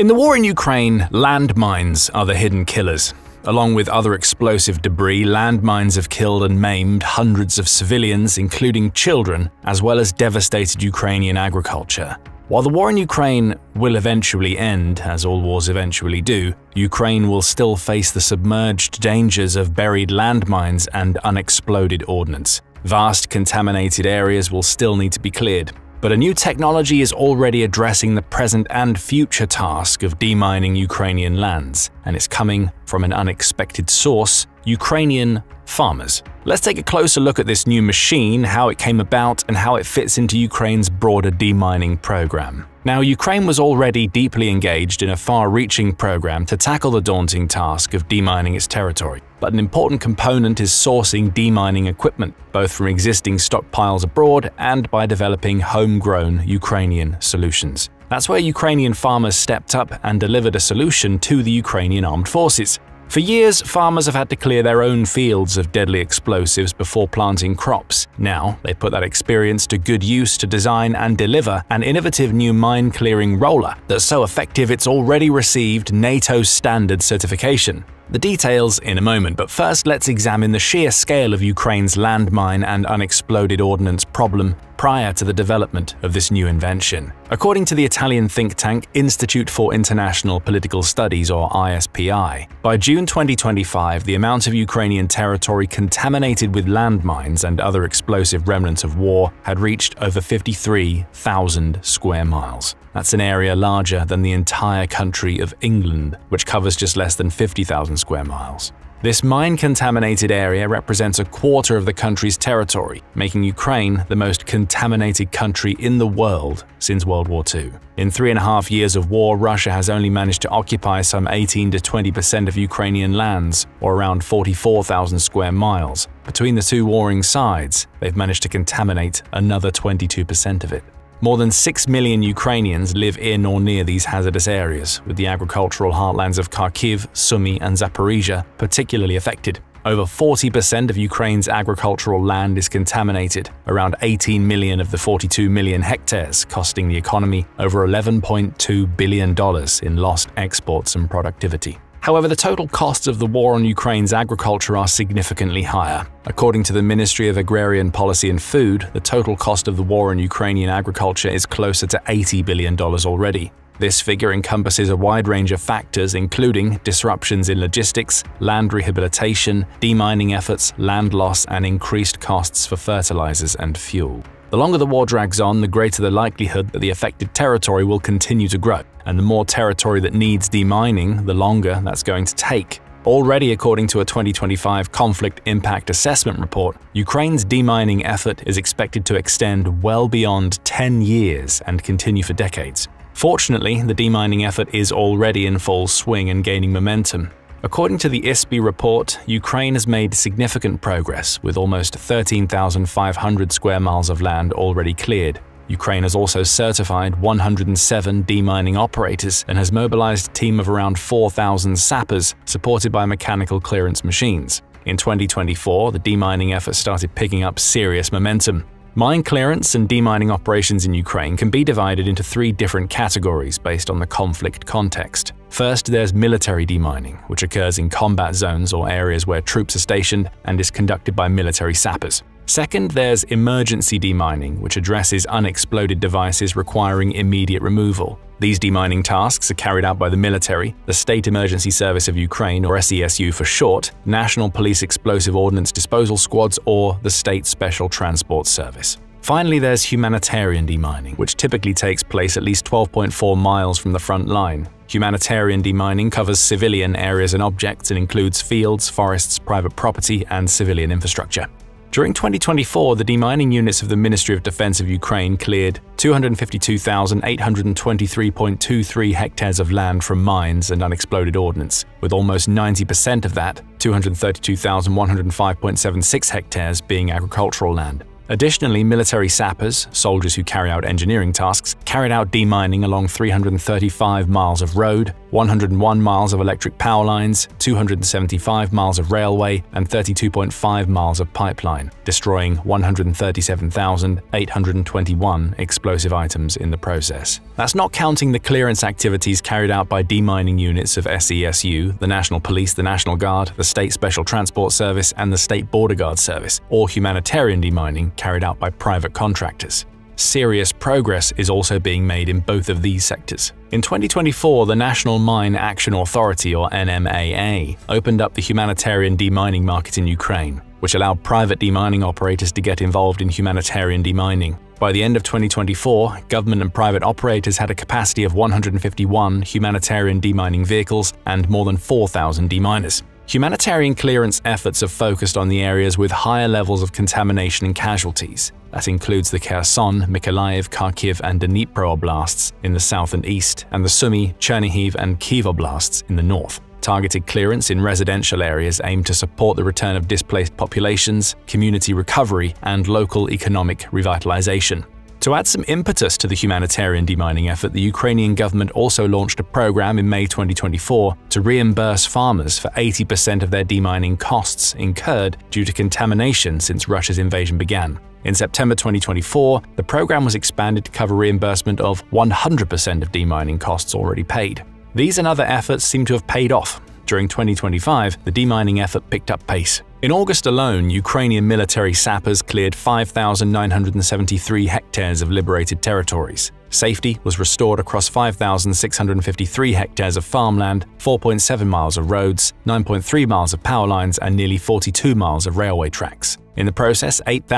In the war in Ukraine, landmines are the hidden killers. Along with other explosive debris, landmines have killed and maimed hundreds of civilians, including children, as well as devastated Ukrainian agriculture. While the war in Ukraine will eventually end, as all wars eventually do, Ukraine will still face the submerged dangers of buried landmines and unexploded ordnance. Vast contaminated areas will still need to be cleared. But a new technology is already addressing the present and future task of demining Ukrainian lands, and it's coming from an unexpected source: Ukrainian farmers. Let's take a closer look at this new machine, how it came about, and how it fits into Ukraine's broader demining program. Now, Ukraine was already deeply engaged in a far-reaching program to tackle the daunting task of demining its territory. But an important component is sourcing demining equipment, both from existing stockpiles abroad and by developing homegrown Ukrainian solutions. That's where Ukrainian farmers stepped up and delivered a solution to the Ukrainian armed forces. For years, farmers have had to clear their own fields of deadly explosives before planting crops. Now, they put that experience to good use to design and deliver an innovative new mine-clearing roller that's so effective it's already received NATO standard certification. The details in a moment, but first let's examine the sheer scale of Ukraine's landmine and unexploded ordnance problem prior to the development of this new invention. According to the Italian think tank Institute for International Political Studies, or ISPI, by June 2025, the amount of Ukrainian territory contaminated with landmines and other explosive remnants of war had reached over 53,000 square miles. That's an area larger than the entire country of England, which covers just less than 50,000 square miles. This mine-contaminated area represents a quarter of the country's territory, making Ukraine the most contaminated country in the world since World War II. In 3.5 years of war, Russia has only managed to occupy some 18 to 20% of Ukrainian lands, or around 44,000 square miles. Between the two warring sides, they've managed to contaminate another 22% of it. More than 6 million Ukrainians live in or near these hazardous areas, with the agricultural heartlands of Kharkiv, Sumy, and Zaporizhia particularly affected. Over 40% of Ukraine's agricultural land is contaminated, around 18 million of the 42 million hectares, costing the economy over $11.2 billion in lost exports and productivity. However, the total costs of the war on Ukraine's agriculture are significantly higher. According to the Ministry of Agrarian Policy and Food, the total cost of the war on Ukrainian agriculture is closer to $80 billion already. This figure encompasses a wide range of factors, including disruptions in logistics, land rehabilitation, demining efforts, land loss, and increased costs for fertilizers and fuel. The longer the war drags on, the greater the likelihood that the affected territory will continue to grow, and the more territory that needs demining, the longer that's going to take. Already, according to a 2025 Conflict Impact Assessment report, Ukraine's demining effort is expected to extend well beyond 10 years and continue for decades. Fortunately, the demining effort is already in full swing and gaining momentum. According to the ISPI report, Ukraine has made significant progress, with almost 13,500 square miles of land already cleared. Ukraine has also certified 107 demining operators and has mobilized a team of around 4,000 sappers, supported by mechanical clearance machines. In 2024, the demining effort started picking up serious momentum. Mine clearance and demining operations in Ukraine can be divided into 3 different categories based on the conflict context. First, there's military demining, which occurs in combat zones or areas where troops are stationed and is conducted by military sappers. Second, there's emergency demining, which addresses unexploded devices requiring immediate removal. These demining tasks are carried out by the military, the State Emergency Service of Ukraine, or SESU for short, National Police Explosive Ordnance Disposal Squads, or the State Special Transport Service. Finally, there's humanitarian demining, which typically takes place at least 12.4 miles from the front line. Humanitarian demining covers civilian areas and objects and includes fields, forests, private property, and civilian infrastructure. During 2024, the demining units of the Ministry of Defense of Ukraine cleared 252,823.23 hectares of land from mines and unexploded ordnance, with almost 90% of that, 232,105.76 hectares, being agricultural land. Additionally, military sappers, soldiers who carry out engineering tasks, carried out demining along 335 miles of road, 101 miles of electric power lines, 275 miles of railway, and 32.5 miles of pipeline, destroying 137,821 explosive items in the process. That's not counting the clearance activities carried out by demining units of SESU, the National Police, the National Guard, the State Special Transport Service, and the State Border Guard Service, or humanitarian demining carried out by private contractors. Serious progress is also being made in both of these sectors. In 2024, the National Mine Action Authority, or NMAA, opened up the humanitarian demining market in Ukraine, which allowed private demining operators to get involved in humanitarian demining. By the end of 2024, government and private operators had a capacity of 151 humanitarian demining vehicles and more than 4,000 deminers. Humanitarian clearance efforts have focused on the areas with higher levels of contamination and casualties. That includes the Kherson, Mykolaiv, Kharkiv, and Dnipro oblasts in the south and east, and the Sumy, Chernihiv, and Kyiv oblasts in the north. Targeted clearance in residential areas aimed to support the return of displaced populations, community recovery, and local economic revitalization. To add some impetus to the humanitarian demining effort, the Ukrainian government also launched a program in May 2024 to reimburse farmers for 80% of their demining costs incurred due to contamination since Russia's invasion began. In September 2024, the program was expanded to cover reimbursement of 100% of demining costs already paid. These and other efforts seem to have paid off. During 2025, the demining effort picked up pace. In August alone, Ukrainian military sappers cleared 5,973 hectares of liberated territories. Safety was restored across 5,653 hectares of farmland, 4.7 miles of roads, 9.3 miles of power lines, and nearly 42 miles of railway tracks. In the process,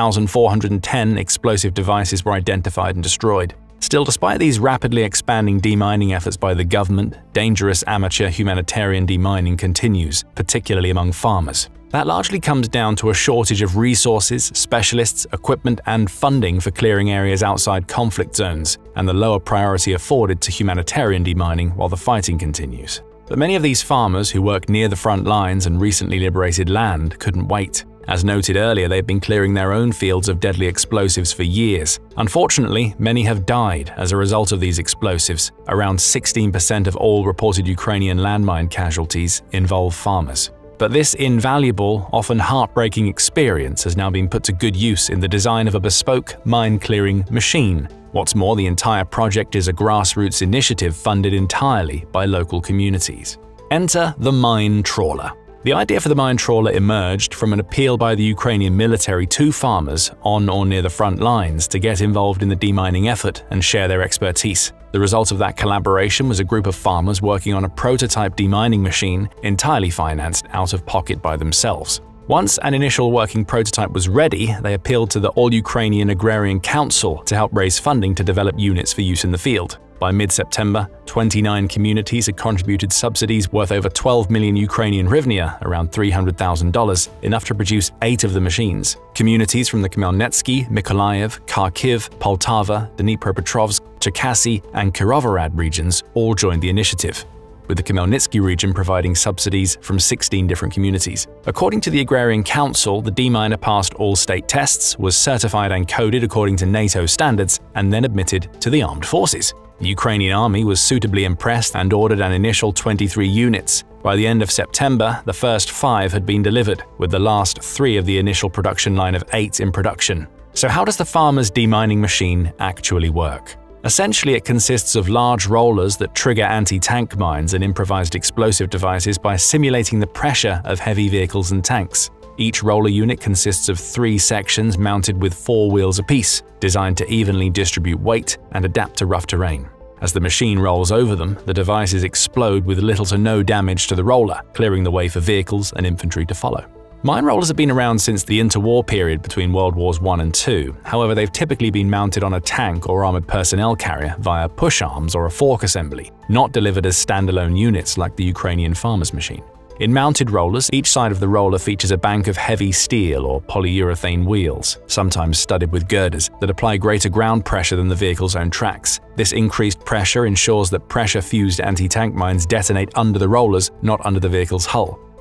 8,410 explosive devices were identified and destroyed. Still, despite these rapidly expanding demining efforts by the government, dangerous amateur humanitarian demining continues, particularly among farmers. That largely comes down to a shortage of resources, specialists, equipment, and funding for clearing areas outside conflict zones, and the lower priority afforded to humanitarian demining while the fighting continues. But many of these farmers who work near the front lines and recently liberated land couldn't wait. As noted earlier, they've been clearing their own fields of deadly explosives for years. Unfortunately, many have died as a result of these explosives. Around 16% of all reported Ukrainian landmine casualties involve farmers. But this invaluable, often heartbreaking experience has now been put to good use in the design of a bespoke mine-clearing machine. What's more, the entire project is a grassroots initiative funded entirely by local communities. Enter the mine trawler. The idea for the mine trawler emerged from an appeal by the Ukrainian military to farmers on or near the front lines to get involved in the demining effort and share their expertise. The result of that collaboration was a group of farmers working on a prototype demining machine entirely financed out of pocket by themselves. Once an initial working prototype was ready, they appealed to the All-Ukrainian Agrarian Council to help raise funding to develop units for use in the field. By mid-September, 29 communities had contributed subsidies worth over 12 million Ukrainian hryvnia, around $300,000, enough to produce 8 of the machines. Communities from the Khmelnytsky, Mykolaiv, Kharkiv, Poltava, Dnipropetrovsk, Cherkasy, and Kirovohrad regions all joined the initiative, with the Khmelnytsky region providing subsidies from 16 different communities. According to the Agrarian Council, the deminer passed all state tests, was certified and coded according to NATO standards, and then admitted to the armed forces. The Ukrainian army was suitably impressed and ordered an initial 23 units. By the end of September, the first 5 had been delivered, with the last 3 of the initial production line of 8 in production. So how does the farmer's demining machine actually work? Essentially, it consists of large rollers that trigger anti-tank mines and improvised explosive devices by simulating the pressure of heavy vehicles and tanks. Each roller unit consists of 3 sections mounted with 4 wheels apiece, designed to evenly distribute weight and adapt to rough terrain. As the machine rolls over them, the devices explode with little to no damage to the roller, clearing the way for vehicles and infantry to follow. Mine rollers have been around since the interwar period between World Wars I and II. However, they've typically been mounted on a tank or armored personnel carrier via push arms or a fork assembly, not delivered as standalone units like the Ukrainian farmer's machine. In mounted rollers, each side of the roller features a bank of heavy steel or polyurethane wheels, sometimes studded with girders, that apply greater ground pressure than the vehicle's own tracks. This increased pressure ensures that pressure-fused anti-tank mines detonate under the rollers, not under the vehicle's hull.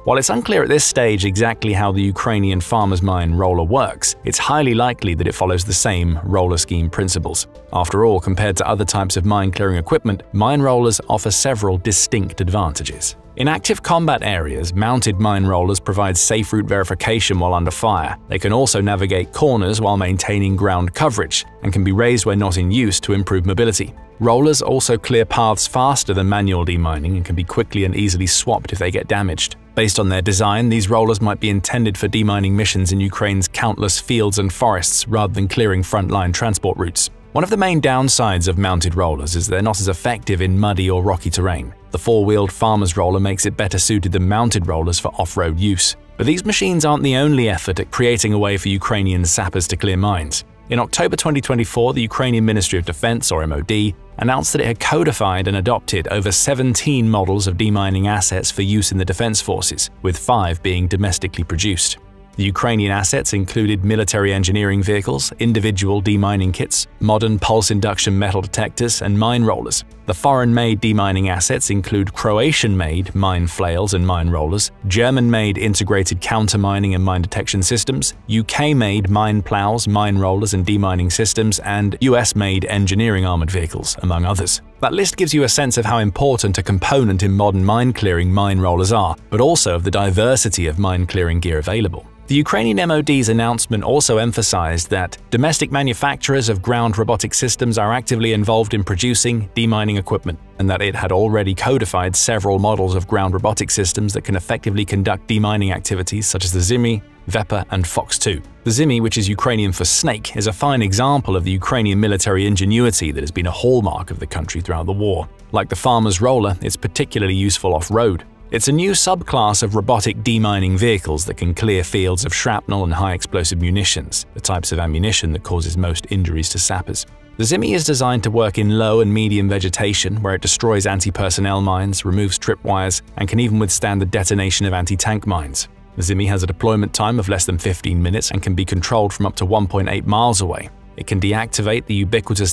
While it's unclear at this stage exactly how the Ukrainian farmer's mine roller works, it's highly likely that it follows the same roller scheme principles. After all, compared to other types of mine clearing equipment, mine rollers offer several distinct advantages. In active combat areas, mounted mine rollers provide safe route verification while under fire. They can also navigate corners while maintaining ground coverage, and can be raised when not in use to improve mobility. Rollers also clear paths faster than manual demining and can be quickly and easily swapped if they get damaged. Based on their design, these rollers might be intended for demining missions in Ukraine's countless fields and forests rather than clearing frontline transport routes. One of the main downsides of mounted rollers is they're not as effective in muddy or rocky terrain. The four-wheeled farmer's roller makes it better suited than mounted rollers for off-road use. But these machines aren't the only effort at creating a way for Ukrainian sappers to clear mines. In October 2024, the Ukrainian Ministry of Defense, or MOD, announced that it had codified and adopted over 17 models of demining assets for use in the defense forces, with 5 being domestically produced. The Ukrainian assets included military engineering vehicles, individual demining kits, modern pulse induction metal detectors, and mine rollers. The foreign-made demining assets include Croatian-made mine flails and mine rollers, German-made integrated counter-mining and mine detection systems, UK-made mine plows, mine rollers and demining systems, and US-made engineering armored vehicles, among others. That list gives you a sense of how important a component in modern mine clearing mine rollers are, but also of the diversity of mine clearing gear available. The Ukrainian MOD's announcement also emphasized that domestic manufacturers of ground robotic systems are actively involved in producing demining equipment, and that it had already codified several models of ground robotic systems that can effectively conduct demining activities such as the Zimy, Vepa, and Fox 2. The Zimy, which is Ukrainian for snake, is a fine example of the Ukrainian military ingenuity that has been a hallmark of the country throughout the war. Like the farmer's roller, it's particularly useful off-road. It's a new subclass of robotic demining vehicles that can clear fields of shrapnel and high-explosive munitions, the types of ammunition that causes most injuries to sappers. The Zimy is designed to work in low and medium vegetation, where it destroys anti-personnel mines, removes tripwires, and can even withstand the detonation of anti-tank mines. The Zimy has a deployment time of less than 15 minutes and can be controlled from up to 1.8 miles away. It can deactivate the ubiquitous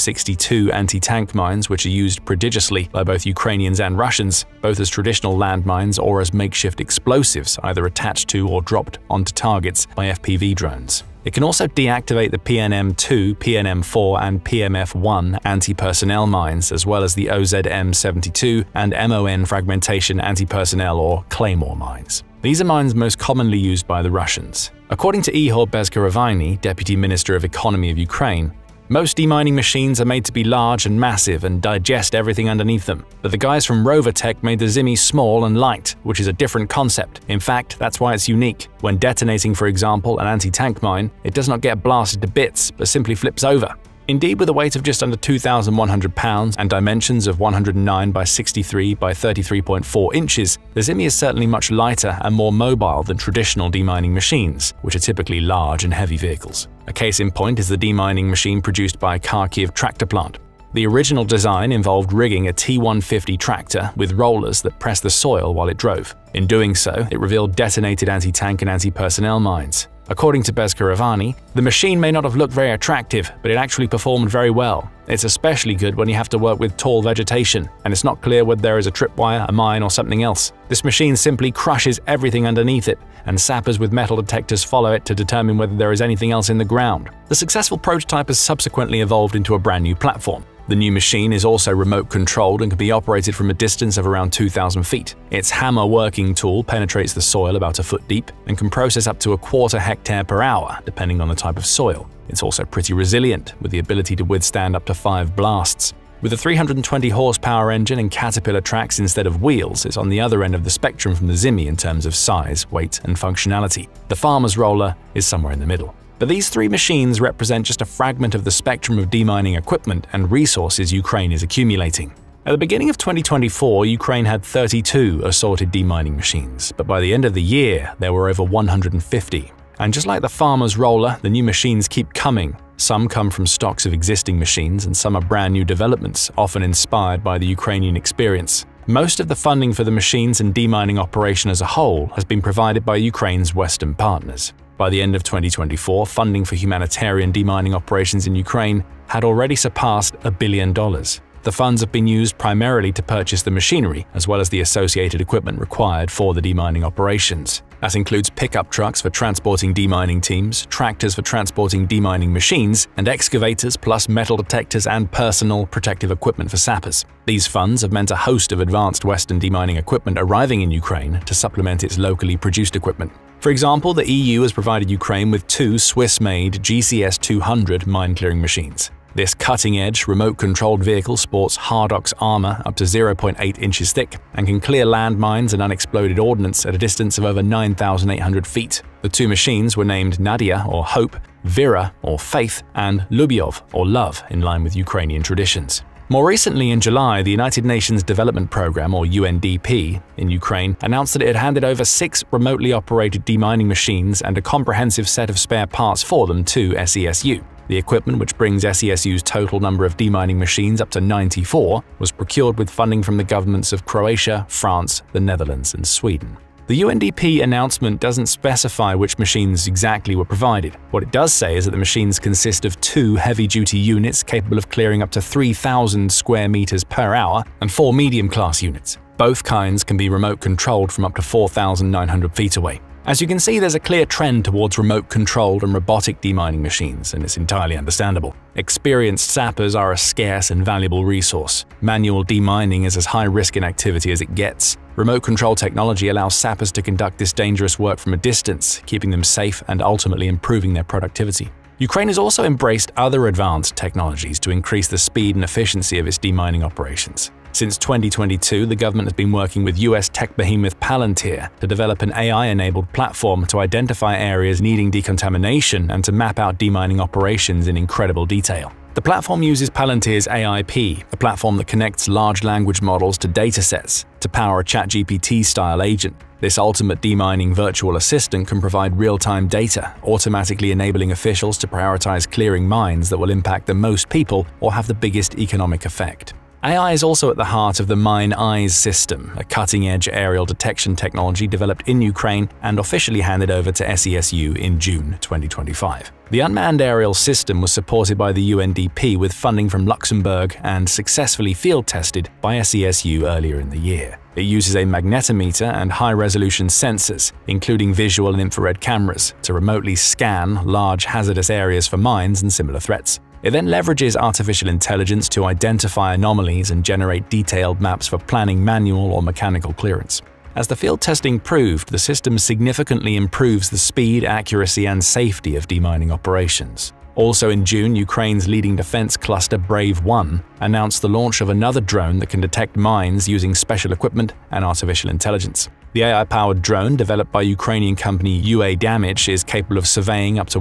TM62 anti-tank mines, which are used prodigiously by both Ukrainians and Russians, both as traditional landmines or as makeshift explosives either attached to or dropped onto targets by FPV drones. It can also deactivate the PNM2, PNM4, and PMF1 anti-personnel mines, as well as the OZM72 and MON fragmentation anti-personnel or Claymore mines. These are mines most commonly used by the Russians. According to Ihor Bezkaraviny, Deputy Minister of Economy of Ukraine, most demining machines are made to be large and massive and digest everything underneath them. But the guys from Robotics made the Zimy small and light, which is a different concept. In fact, that's why it's unique. When detonating, for example, an anti-tank mine, it does not get blasted to bits, but simply flips over. Indeed, with a weight of just under 2,100 pounds and dimensions of 109 by 63 by 33.4 inches, the Zimy is certainly much lighter and more mobile than traditional demining machines, which are typically large and heavy vehicles. A case in point is the demining machine produced by Kharkiv tractor plant. The original design involved rigging a T150 tractor with rollers that pressed the soil while it drove. In doing so, it revealed detonated anti-tank and anti-personnel mines. According to Bezkaraviny, the machine may not have looked very attractive, but it actually performed very well. It's especially good when you have to work with tall vegetation, and it's not clear whether there is a tripwire, a mine, or something else. This machine simply crushes everything underneath it, and sappers with metal detectors follow it to determine whether there is anything else in the ground. The successful prototype has subsequently evolved into a brand new platform. The new machine is also remote-controlled and can be operated from a distance of around 2,000 feet. Its hammer working tool penetrates the soil about a foot deep and can process up to a quarter hectare per hour, depending on the type of soil. It's also pretty resilient, with the ability to withstand up to 5 blasts. With a 320 horsepower engine and caterpillar tracks instead of wheels, it's on the other end of the spectrum from the Zimy in terms of size, weight, and functionality. The farmer's roller is somewhere in the middle. But these three machines represent just a fragment of the spectrum of demining equipment and resources Ukraine is accumulating. At the beginning of 2024, Ukraine had 32 assorted demining machines, but by the end of the year, there were over 150. And just like the farmer's roller, the new machines keep coming. Some come from stocks of existing machines, and some are brand new developments, often inspired by the Ukrainian experience. Most of the funding for the machines and demining operation as a whole has been provided by Ukraine's Western partners. By the end of 2024, funding for humanitarian demining operations in Ukraine had already surpassed $1 billion. The funds have been used primarily to purchase the machinery as well as the associated equipment required for the demining operations. That includes pickup trucks for transporting demining teams, tractors for transporting demining machines, and excavators plus metal detectors and personal protective equipment for sappers. These funds have meant a host of advanced Western demining equipment arriving in Ukraine to supplement its locally produced equipment. For example, the EU has provided Ukraine with 2 Swiss-made GCS-200 mine-clearing machines. This cutting-edge, remote-controlled vehicle sports Hardox armor up to 0.8 inches thick and can clear landmines and unexploded ordnance at a distance of over 9,800 feet. The 2 machines were named Nadia, or Hope, Vera, or Faith, and Lubyov, or Love, in line with Ukrainian traditions. More recently, in July, the United Nations Development Programme, or UNDP, in Ukraine announced that it had handed over 6 remotely operated demining machines and a comprehensive set of spare parts for them to SESU. The equipment, which brings SESU's total number of demining machines up to 94, was procured with funding from the governments of Croatia, France, the Netherlands, and Sweden. The UNDP announcement doesn't specify which machines exactly were provided. What it does say is that the machines consist of 2 heavy-duty units capable of clearing up to 3,000 square meters per hour and 4 medium-class units. Both kinds can be remote-controlled from up to 4,900 feet away. As you can see, there's a clear trend towards remote-controlled and robotic demining machines, and it's entirely understandable. Experienced sappers are a scarce and valuable resource. Manual demining is as high-risk an activity as it gets. Remote control technology allows sappers to conduct this dangerous work from a distance, keeping them safe and ultimately improving their productivity. Ukraine has also embraced other advanced technologies to increase the speed and efficiency of its demining operations. Since 2022, the government has been working with US tech behemoth Palantir to develop an AI-enabled platform to identify areas needing decontamination and to map out demining operations in incredible detail. The platform uses Palantir's AIP, a platform that connects large language models to datasets, to power a ChatGPT-style agent. This ultimate demining virtual assistant can provide real-time data, automatically enabling officials to prioritize clearing mines that will impact the most people or have the biggest economic effect. AI is also at the heart of the Mine Eyes system, a cutting-edge aerial detection technology developed in Ukraine and officially handed over to SESU in June 2025. The unmanned aerial system was supported by the UNDP with funding from Luxembourg and successfully field-tested by SESU earlier in the year. It uses a magnetometer and high-resolution sensors, including visual and infrared cameras, to remotely scan large hazardous areas for mines and similar threats. It then leverages artificial intelligence to identify anomalies and generate detailed maps for planning manual or mechanical clearance. As the field testing proved, the system significantly improves the speed, accuracy, and safety of demining operations. Also in June, Ukraine's leading defense cluster Brave 1 announced the launch of another drone that can detect mines using special equipment and artificial intelligence. The AI-powered drone, developed by Ukrainian company UA Damage, is capable of surveying up to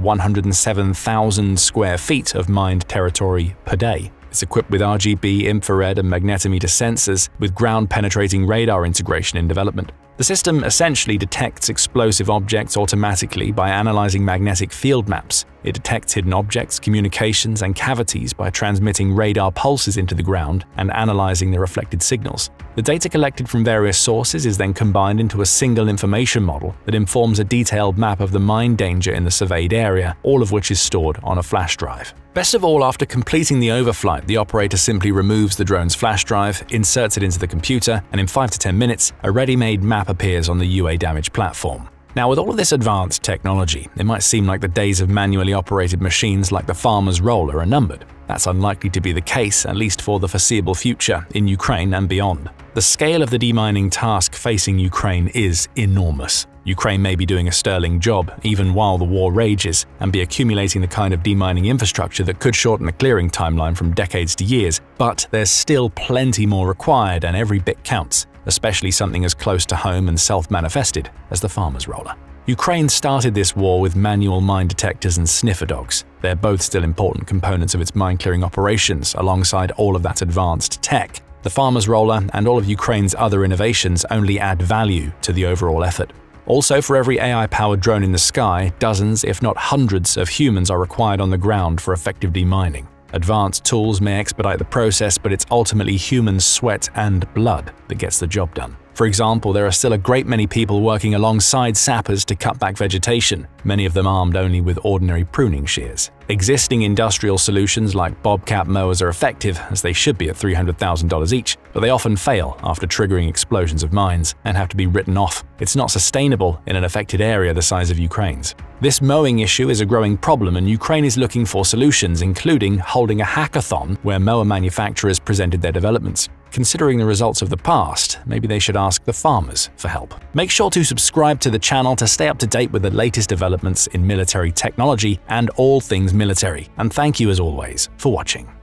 107,000 square feet of mined territory per day. It's equipped with RGB, infrared, and magnetometer sensors, with ground-penetrating radar integration in development. The system essentially detects explosive objects automatically by analyzing magnetic field maps. It detects hidden objects, communications, and cavities by transmitting radar pulses into the ground and analyzing the reflected signals. The data collected from various sources is then combined into a single information model that informs a detailed map of the mine danger in the surveyed area, all of which is stored on a flash drive. Best of all, after completing the overflight, the operator simply removes the drone's flash drive, inserts it into the computer, and in 5 to 10 minutes, a ready-made map appears on the UA Damage platform. Now, with all of this advanced technology, it might seem like the days of manually operated machines like the farmer's roller are numbered. That's unlikely to be the case, at least for the foreseeable future, in Ukraine and beyond. The scale of the demining task facing Ukraine is enormous. Ukraine may be doing a sterling job, even while the war rages, and be accumulating the kind of demining infrastructure that could shorten the clearing timeline from decades to years, but there's still plenty more required and every bit counts, especially something as close to home and self-manifested as the farmer's roller. Ukraine started this war with manual mine detectors and sniffer dogs. They're both still important components of its mine-clearing operations, alongside all of that advanced tech. The farmer's roller and all of Ukraine's other innovations only add value to the overall effort. Also, for every AI-powered drone in the sky, dozens, if not hundreds, of humans are required on the ground for effective demining. Advanced tools may expedite the process, but it's ultimately human sweat and blood that gets the job done. For example, there are still a great many people working alongside sappers to cut back vegetation, many of them armed only with ordinary pruning shears. Existing industrial solutions like bobcat mowers are effective, as they should be at $300,000 each, but they often fail after triggering explosions of mines and have to be written off. It's not sustainable in an affected area the size of Ukraine's. This mowing issue is a growing problem, and Ukraine is looking for solutions, including holding a hackathon where mower manufacturers presented their developments. Considering the results of the past, maybe they should ask the farmers for help. Make sure to subscribe to the channel to stay up to date with the latest developments in military technology and all things military. And thank you as always for watching.